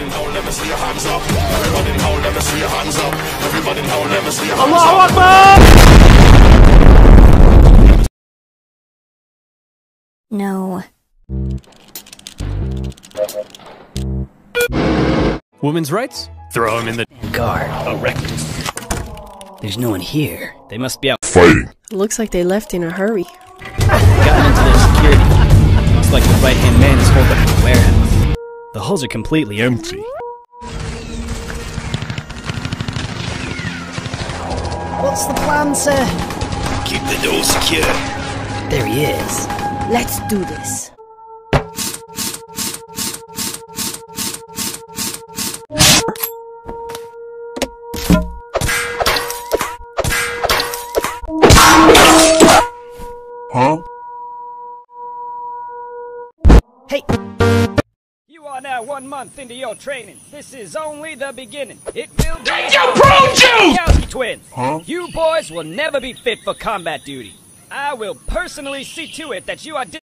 Everybody now, let me see your hands up. Everybody now, let me see your hands up. Everybody now, let me see your hands up. Allahu Akbar! No. Women's rights? Throw him in the guard. A reckless. There's no one here. They must be out fighting. Looks like they left in a hurry. Gotten into their security. Looks like the right-hand man is holed up in the warehouse. The hulls are completely empty. What's the plan, sir? Keep the door secure. There he is. Let's do this. Huh? Hey! You are now 1 month into your training. This is only the beginning. It will be You twins. Huh? You boys will never be fit for combat duty. I will personally see to it that you are